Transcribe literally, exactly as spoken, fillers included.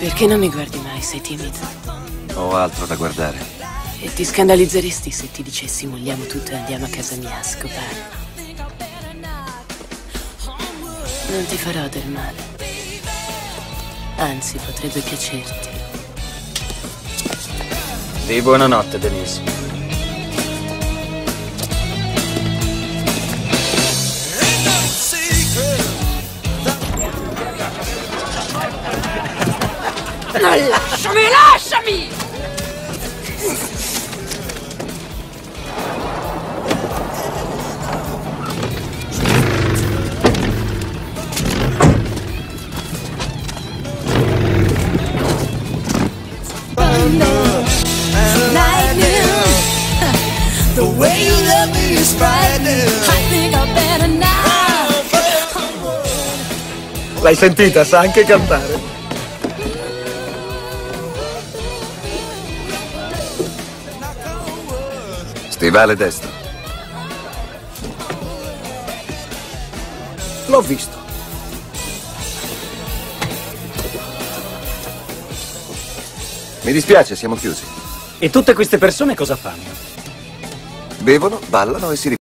Perché non mi guardi mai? Sei timido. Ho altro da guardare. E ti scandalizzeresti se ti dicessi molliamo tutto e andiamo a casa mia a scopare. Non ti farò del male. Anzi, potrebbe piacerti. Di buonanotte, Denise. Non lasciami, lasciami! L'hai sentita? Sa anche cantare. Stivale destro. L'ho visto. Mi dispiace, siamo chiusi. E tutte queste persone cosa fanno? Bevono, ballano e si